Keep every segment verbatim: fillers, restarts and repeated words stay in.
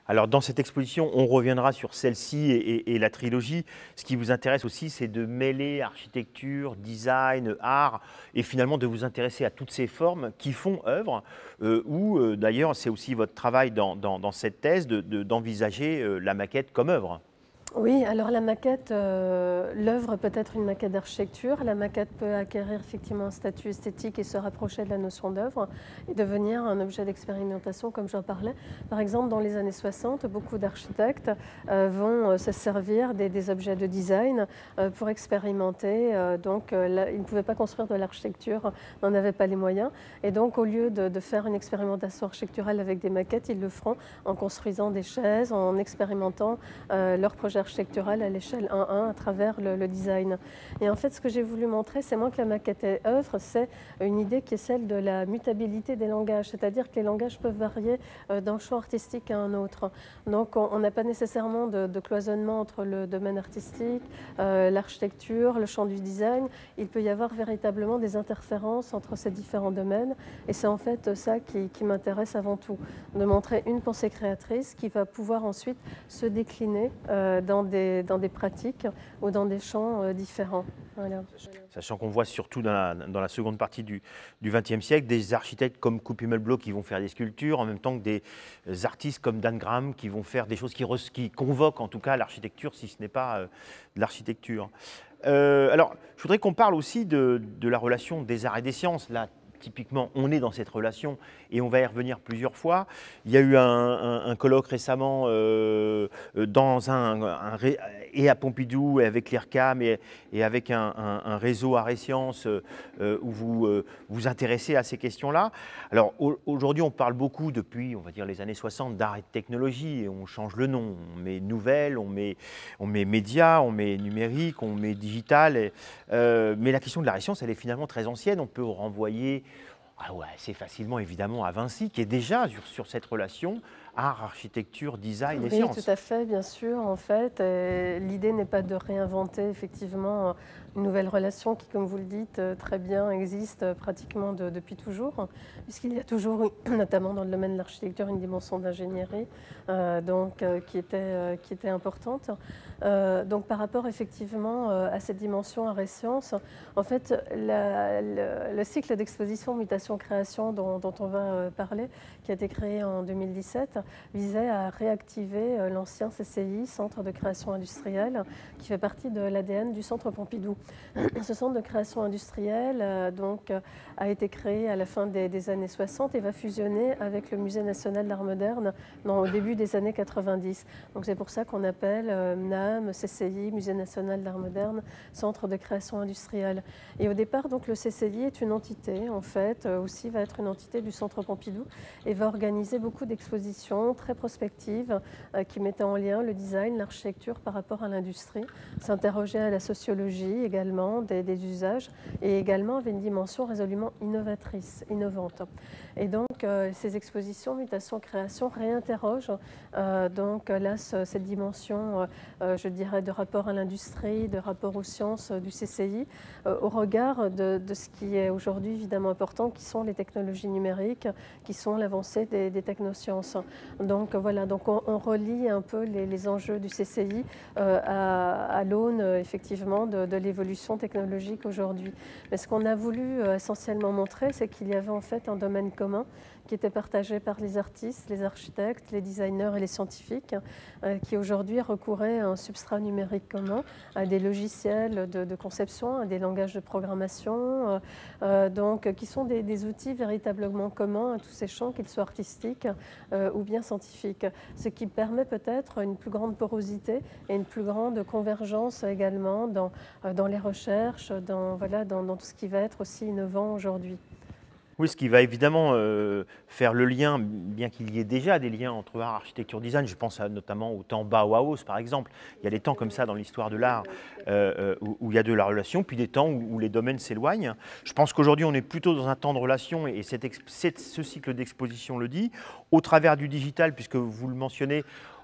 Alors dans cette exposition, on reviendra sur celle-ci et, et, et la trilogie. Ce qui vous intéresse aussi, c'est de mêler architecture, design, art, et finalement de vous intéresser à toutes ces formes qui font œuvre, euh, ou euh, d'ailleurs c'est aussi votre travail dans, dans, dans cette thèse de, de, d'envisager euh, la maquette comme œuvre. Oui, alors la maquette, euh, l'œuvre peut être une maquette d'architecture. La maquette peut acquérir effectivement un statut esthétique et se rapprocher de la notion d'œuvre et devenir un objet d'expérimentation, comme j'en parlais. Par exemple, dans les années soixante, beaucoup d'architectes euh, vont euh, se servir des, des objets de design euh, pour expérimenter. Euh, donc, euh, là, ils ne pouvaient pas construire de l'architecture, n'en avaient pas les moyens. Et donc, au lieu de, de faire une expérimentation architecturale avec des maquettes, ils le feront en construisant des chaises, en expérimentant euh, leur projet architecturale à l'échelle un un à travers le, le design. Et en fait, ce que j'ai voulu montrer, c'est moins que la maquette est œuvre, c'est une idée qui est celle de la mutabilité des langages, c'est-à-dire que les langages peuvent varier d'un champ artistique à un autre. Donc, on n'a pas nécessairement de, de cloisonnement entre le domaine artistique, euh, l'architecture, le champ du design. Il peut y avoir véritablement des interférences entre ces différents domaines. Et c'est en fait ça qui, qui m'intéresse avant tout, de montrer une pensée créatrice qui va pouvoir ensuite se décliner euh, dans Dans des, dans des pratiques ou dans des champs euh, différents. Voilà. Sachant qu'on voit surtout dans la, dans la seconde partie du vingtième siècle des architectes comme Coupe Himmelblau qui vont faire des sculptures, en même temps que des artistes comme Dan Graham qui vont faire des choses qui, qui convoquent en tout cas l'architecture, si ce n'est pas euh, de l'architecture. Euh, alors, je voudrais qu'on parle aussi de, de la relation des arts et des sciences. Là, typiquement, on est dans cette relation et on va y revenir plusieurs fois. Il y a eu un, un, un colloque récemment euh, dans un, un, et à Pompidou et avec l'I R C A M et, et avec un, un, un réseau arts et sciences euh, où vous euh, vous intéressez à ces questions-là. Alors aujourd'hui, on parle beaucoup depuis, on va dire, les années soixante d'art et de technologie et on change le nom. On met nouvelle, on met, on met média, on met numérique, on met digital. Et, euh, mais la question de l'art et sciences, elle est finalement très ancienne. On peut renvoyer ah ouais, assez facilement évidemment à Vinci, qui est déjà sur, sur cette relation art, architecture, design et oui, sciences. Oui, tout à fait, bien sûr. En fait, l'idée n'est pas de réinventer effectivement une nouvelle relation qui, comme vous le dites, très bien existe pratiquement de, depuis toujours, puisqu'il y a toujours, notamment dans le domaine de l'architecture, une dimension d'ingénierie euh, donc euh, qui était euh, qui était importante. Euh, donc, par rapport effectivement euh, à cette dimension art et sciences, en fait, la, le, le cycle d'exposition mutation-création dont, dont on va euh, parler, qui a été créé en deux mille dix-sept, visait à réactiver euh, l'ancien C C I, Centre de création industrielle, qui fait partie de l'A D N du Centre Pompidou. Ce centre de création industrielle euh, donc, euh, a été créé à la fin des, des années soixante et va fusionner avec le Musée national d'art moderne dans, au début des années quatre-vingt-dix. Donc c'est pour ça qu'on appelle euh, N A M, C C I, Musée national d'art moderne, Centre de création industrielle. Et au départ, donc, le C C I est une entité, en fait, euh, aussi va être une entité du Centre Pompidou et va organiser beaucoup d'expositions très prospectives euh, qui mettaient en lien le design, l'architecture par rapport à l'industrie, s'interrogeait à la sociologie également des, des usages et également avait une dimension résolument innovatrice, innovante. Et donc euh, ces expositions mutation-création réinterrogent euh, donc là ce, cette dimension, euh, je dirais, de rapport à l'industrie, de rapport aux sciences euh, du C C I, euh, au regard de, de ce qui est aujourd'hui évidemment important, qui sont les technologies numériques, qui sont l'avancée des, des technosciences. Donc voilà, donc on, on relie un peu les, les enjeux du C C I euh, à, à l'aune euh, effectivement de, de l'évolution technologique aujourd'hui. Mais ce qu'on a voulu euh, essentiellement montrer, c'est qu'il y avait en fait un domaine commun qui était partagé par les artistes, les architectes, les designers et les scientifiques, euh, qui aujourd'hui recouraient à un substrat numérique commun, à des logiciels de, de conception, à des langages de programmation, euh, euh, donc, qui sont des, des outils véritablement communs à tous ces champs, qu'ils soient artistiques euh, ou bien scientifiques, ce qui permet peut-être une plus grande porosité et une plus grande convergence également dans, euh, dans les recherches, dans, voilà, dans, dans tout ce qui va être aussi innovant aujourd'hui. Oui, ce qui va évidemment euh, faire le lien, bien qu'il y ait déjà des liens entre art, architecture, design. Je pense à, notamment au temps Bauhaus, par exemple. Il y a des temps comme ça dans l'histoire de l'art euh, où, où il y a de la relation, puis des temps où, où les domaines s'éloignent. Je pense qu'aujourd'hui, on est plutôt dans un temps de relation, et cette, cette, ce cycle d'exposition le dit, au travers du digital, puisque vous le mentionnez.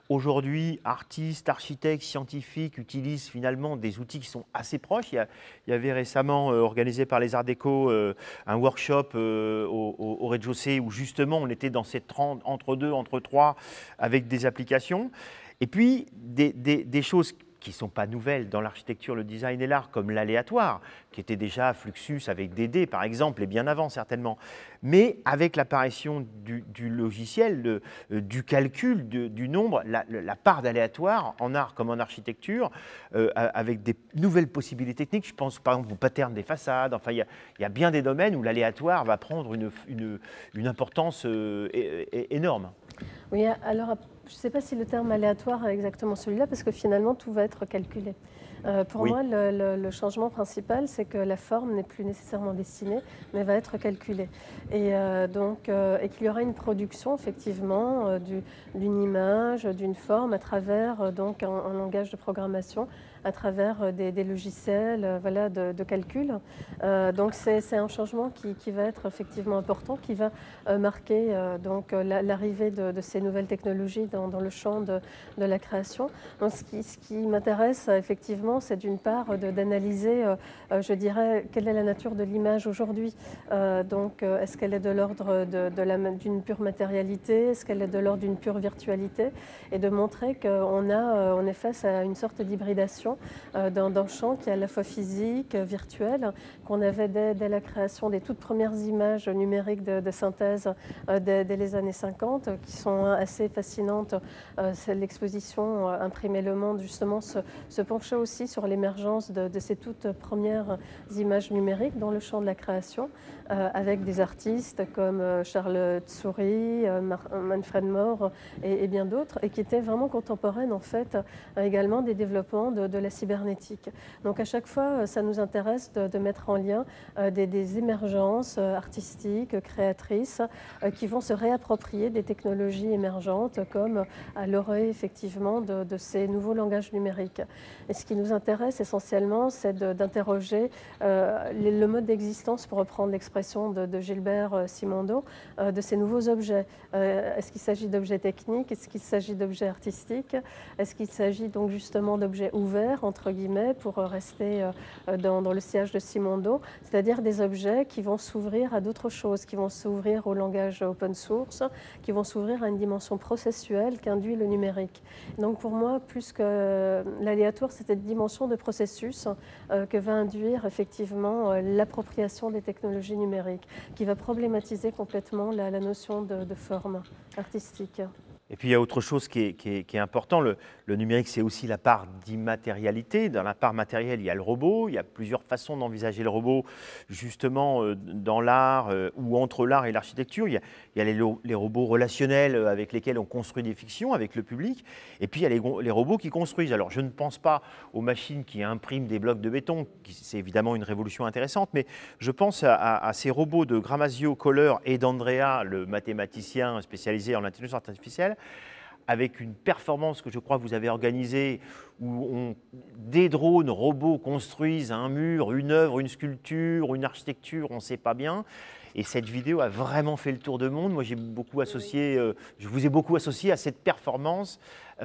aujourd'hui, artistes, architectes, scientifiques utilisent finalement des outils qui sont assez proches. Il y, a, il y avait récemment, euh, organisé par les Arts Déco, euh, un workshop euh, au, au, au rez-de-chaussée où justement on était dans cette trente, entre deux, entre trois, avec des applications. Et puis, des, des, des choses qui ne sont pas nouvelles dans l'architecture, le design et l'art, comme l'aléatoire, qui était déjà Fluxus avec D D, par exemple, et bien avant, certainement. Mais avec l'apparition du, du logiciel, de, euh, du calcul, de, du nombre, la, la part d'aléatoire, en art comme en architecture, euh, avec des nouvelles possibilités techniques. Je pense, par exemple, au pattern des façades. Enfin, il y a, il y a bien des domaines où l'aléatoire va prendre une, une, une importance euh, énorme. Oui, alors je ne sais pas si le terme aléatoire est exactement celui-là, parce que finalement tout va être calculé. Euh, pour oui. moi, le, le, le changement principal, c'est que la forme n'est plus nécessairement dessinée, mais va être calculée. Et, euh, donc, euh, et qu'il y aura une production, effectivement, euh, d'une image, d'une forme, à travers euh, donc, un, un langage de programmation, à travers des, des logiciels euh, voilà, de, de calcul. Euh, donc c'est un changement qui, qui va être effectivement important, qui va euh, marquer euh, donc, l'arrivée de, de ces nouvelles technologies dans, dans le champ de, de la création. Donc ce qui, ce qui m'intéresse effectivement, c'est d'une part d'analyser, euh, je dirais, quelle est la nature de l'image aujourd'hui. Euh, donc euh, est-ce qu'elle est de l'ordre d'une pure matérialité, est-ce qu'elle est de l'ordre d'une pure virtualité, et de montrer qu'on a, on est face à une sorte d'hybridation d'un champ qui est à la fois physique, virtuel, qu'on avait dès, dès la création des toutes premières images numériques de, de synthèse euh, dès, dès les années cinquante, qui sont assez fascinantes. Euh, l'exposition euh, Imprimer le monde, justement, se, se penchait aussi sur l'émergence de, de ces toutes premières images numériques dans le champ de la création, euh, avec des artistes comme euh, Charles Tsouri, euh, Manfred Mohr et, et bien d'autres, et qui étaient vraiment contemporaines, en fait, euh, également des développements de, de la cybernétique. Donc à chaque fois, ça nous intéresse de, de mettre en lien euh, des, des émergences euh, artistiques, créatrices, euh, qui vont se réapproprier des technologies émergentes, comme à l'orée effectivement de, de ces nouveaux langages numériques. Et ce qui nous intéresse essentiellement, c'est d'interroger euh, le mode d'existence, pour reprendre l'expression de, de Gilbert Simondo, euh, de ces nouveaux objets. Euh, Est-ce qu'il s'agit d'objets techniques? Est-ce qu'il s'agit d'objets artistiques? Est-ce qu'il s'agit donc justement d'objets ouverts, entre guillemets, pour rester dans, dans le sillage de Simondo, c'est-à-dire des objets qui vont s'ouvrir à d'autres choses, qui vont s'ouvrir au langage open source, qui vont s'ouvrir à une dimension processuelle qu'induit le numérique. Donc pour moi, plus que l'aléatoire, c'est cette dimension de processus euh, que va induire effectivement euh, l'appropriation des technologies numériques, qui va problématiser complètement la, la notion de, de forme artistique. Et puis il y a autre chose qui est, qui est, qui est important, le, le numérique, c'est aussi la part d'immatérialité. Dans la part matérielle, il y a le robot, il y a plusieurs façons d'envisager le robot, justement euh, dans l'art euh, ou entre l'art et l'architecture. Il y a, il y a les, les robots relationnels avec lesquels on construit des fictions avec le public, et puis il y a les, les robots qui construisent. Alors je ne pense pas aux machines qui impriment des blocs de béton, c'est évidemment une révolution intéressante, mais je pense à, à, à ces robots de Gramazio Kohler et d'Andrea, le mathématicien spécialisé en intelligence artificielle, avec une performance que je crois que vous avez organisée, où on, des drones robots construisent un mur, une œuvre, une sculpture, une architecture, on ne sait pas bien. Et cette vidéo a vraiment fait le tour du monde. Moi, j'ai beaucoup associé, euh, je vous ai beaucoup associé à cette performance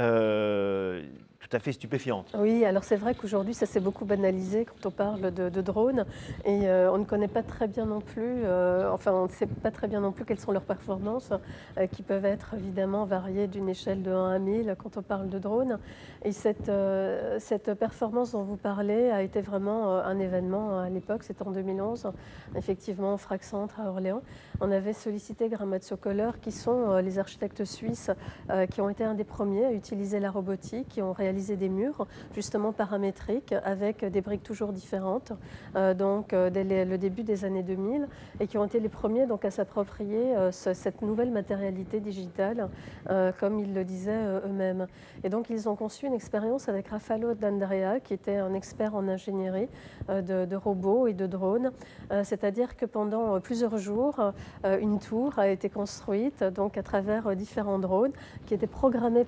euh, tout à fait stupéfiante. Oui, alors c'est vrai qu'aujourd'hui, ça s'est beaucoup banalisé quand on parle de, de drones, et euh, on ne connaît pas très bien non plus, euh, enfin, on ne sait pas très bien non plus quelles sont leurs performances, euh, qui peuvent être évidemment variées d'une échelle de un à mille quand on parle de drones. Et cette, euh, cette performance dont vous parlez a été vraiment euh, un événement à l'époque, c'était en deux mille onze, effectivement, au Frac-Centre à Orléans. On avait sollicité Gramazio Kohler, qui sont euh, les architectes suisses euh, qui ont été un des premiers à utiliser la robotique, qui ont réalisé des murs justement paramétriques avec des briques toujours différentes, euh, donc euh, dès les, le début des années deux mille, et qui ont été les premiers donc à s'approprier euh, ce, cette nouvelle matérialité digitale, euh, comme ils le disaient euh, eux-mêmes. Et donc ils ont conçu une expérience avec Raffaello D'Andrea, qui était un expert en ingénierie euh, de, de robots et de drones, euh, c'est-à-dire que pendant plusieurs jours, euh, une tour a été construite donc à travers euh, différents drones qui étaient programmés par ordinateur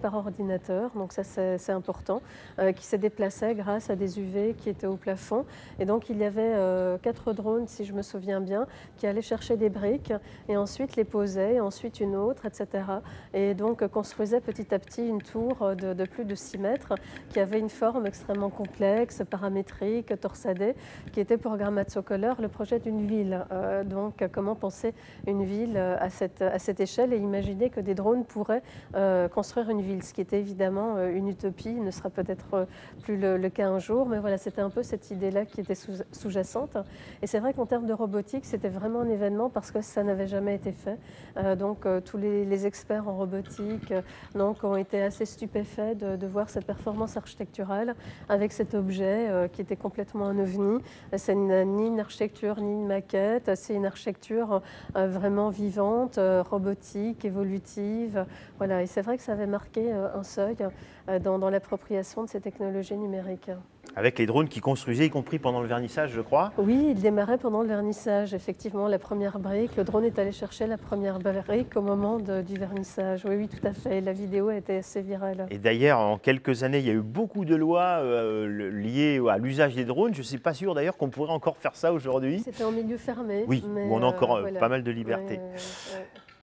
ordinateur, donc ça c'est important, euh, qui se déplaçait grâce à des U V qui étaient au plafond. Et donc il y avait euh, quatre drones, si je me souviens bien, qui allaient chercher des briques et ensuite les posaient, et ensuite une autre, et cetera. Et donc euh, construisaient petit à petit une tour de, de plus de six mètres qui avait une forme extrêmement complexe, paramétrique, torsadée, qui était pour Gramazzo Kohler le projet d'une ville. Euh, donc comment penser une ville à cette, à cette échelle et imaginer que des drones pourraient euh, construire une ville, ce qui était évidemment euh, une utopie, ne sera peut-être euh, plus le, le cas un jour, mais voilà, c'était un peu cette idée-là qui était sous, sous-jacente. Et c'est vrai qu'en termes de robotique, c'était vraiment un événement parce que ça n'avait jamais été fait. Euh, donc euh, tous les, les experts en robotique euh, donc, ont été assez stupéfaits de, de voir cette performance architecturale avec cet objet euh, qui était complètement un ovni. C'est ni une architecture ni une maquette, c'est une architecture euh, vraiment vivante, euh, robotique, évolutive. Voilà. Et c'est vrai que ça avait marqué euh, un seuil euh, dans, dans l'appropriation de ces technologies numériques. Avec les drones qui construisaient, y compris pendant le vernissage, je crois. Oui, il démarrait pendant le vernissage, effectivement, la première brique. Le drone est allé chercher la première brique au moment de, du vernissage. Oui, oui, tout à fait. La vidéo a été assez virale. Et d'ailleurs, en quelques années, il y a eu beaucoup de lois euh, liées à l'usage des drones. Je ne suis pas sûr d'ailleurs qu'on pourrait encore faire ça aujourd'hui. C'était en milieu fermé. Oui, mais où on a encore euh, euh, voilà. pas mal de liberté. Ouais, ouais, ouais.